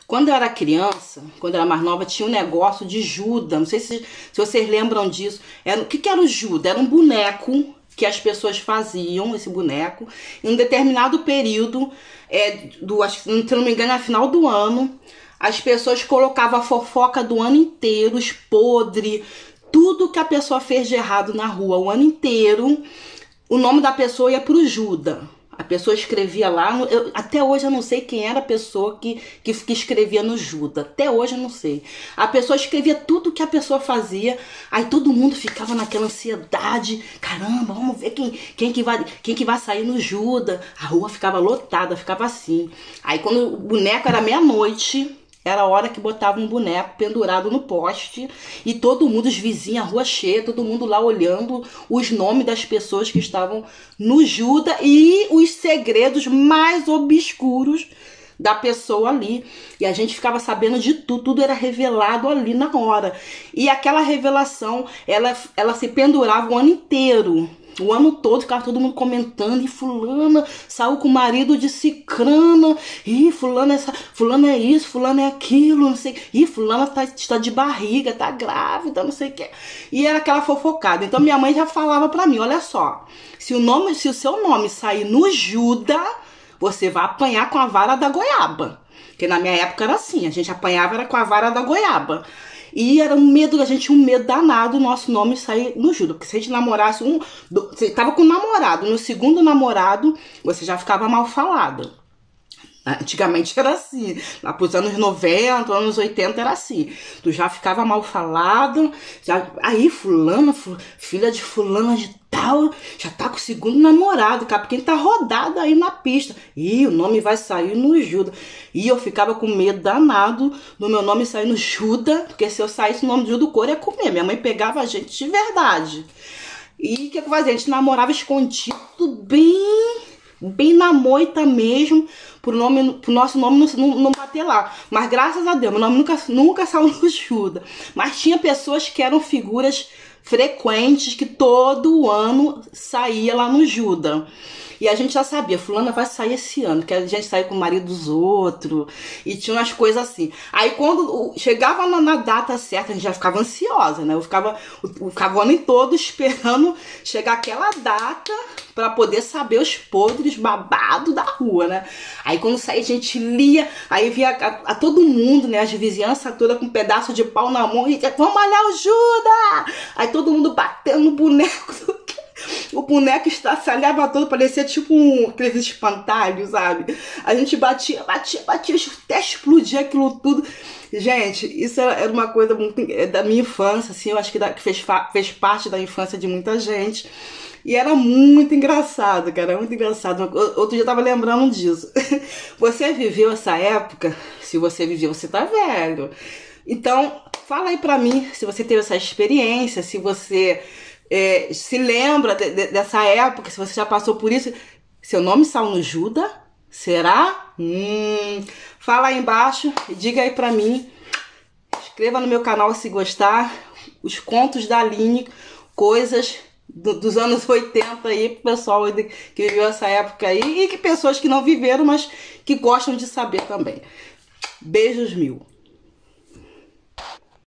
Quando eu era criança, quando eu era mais nova, tinha um negócio de Judas. Não sei se vocês lembram disso. O que era o Judas? Era um boneco que as pessoas faziam, esse boneco, em um determinado período, acho que, se não me engano, no final do ano, as pessoas colocavam a fofoca do ano inteiro, os podres, tudo que a pessoa fez de errado na rua o ano inteiro, o nome da pessoa ia pro Judas. A pessoa escrevia lá, até hoje eu não sei quem era a pessoa que escrevia no Judas, até hoje eu não sei. A pessoa escrevia tudo que a pessoa fazia, aí todo mundo ficava naquela ansiedade, caramba, vamos ver quem que vai sair no Judas. A rua ficava lotada, ficava assim. Aí quando o boneco era meia-noite, era a hora que botava um boneco pendurado no poste e todo mundo, os vizinhos, a rua cheia, todo mundo lá olhando os nomes das pessoas que estavam no Judas e os segredos mais obscuros da pessoa ali. E a gente ficava sabendo de tudo, tudo era revelado ali na hora. E aquela revelação, ela se pendurava o ano inteiro. O ano todo ficava todo mundo comentando, e fulana saiu com o marido de cicrana, e fulana é isso, fulana é aquilo, não sei, e fulana está de barriga, tá grávida, não sei o que. E era aquela fofocada. Então minha mãe já falava pra mim, olha só, se o seu nome sair no Judas, você vai apanhar com a vara da goiaba. Porque na minha época era assim, a gente apanhava era com a vara da goiaba. E era um medo, a gente tinha um medo danado o nosso nome sair no Judas. Porque se a gente namorasse você tava com um namorado, no segundo namorado, você já ficava mal falada. Antigamente era assim, lá pros anos 90, anos 80 era assim. Tu já ficava mal falado, aí fulana, filha de fulana de tal, já tá com o segundo namorado, cara, porque ele tá rodado aí na pista. E o nome vai sair no Judas. E eu ficava com medo danado do meu nome sair no Judas, porque se eu saísse o nome do Judas, o couro ia comer. Minha mãe pegava a gente de verdade. E o que eu fazia? A gente namorava escondido, bem na moita mesmo, pro nosso nome não bater lá. Mas graças a Deus, meu nome nunca saiu no Judas. Mas tinha pessoas que eram figuras frequentes, que todo ano saía lá no Judas. E a gente já sabia, fulana vai sair esse ano, que a gente saía com o marido dos outros, e tinha umas coisas assim. Aí quando chegava na data certa, a gente já ficava ansiosa, né? Eu ficava o ano todo esperando chegar aquela data pra poder saber os podres babados da rua, né? Aí quando saía, a gente lia, aí via a todo mundo, né? As vizinhanças todas com um pedaço de pau na mão, e vamos malhar o Judas! Aí todo mundo batendo no boneco o boneco estraçalhava todo, parecia tipo aqueles espantalhos, sabe? A gente batia, até explodia aquilo tudo. Gente, isso era uma coisa muito da minha infância, assim, eu acho que fez parte da infância de muita gente. E era muito engraçado, cara, muito engraçado. Outro dia eu tava lembrando disso. Você viveu essa época? Se você viveu, você tá velho. Então, fala aí pra mim se você teve essa experiência, se você se lembra dessa época, se você já passou por isso. Seu nome saiu no Judas? Será? Fala aí embaixo e diga aí pra mim. Inscreva no meu canal se gostar. Os contos da Aline, coisas dos anos 80 aí, pro pessoal que viveu essa época aí, e que pessoas que não viveram, mas que gostam de saber também. Beijos mil.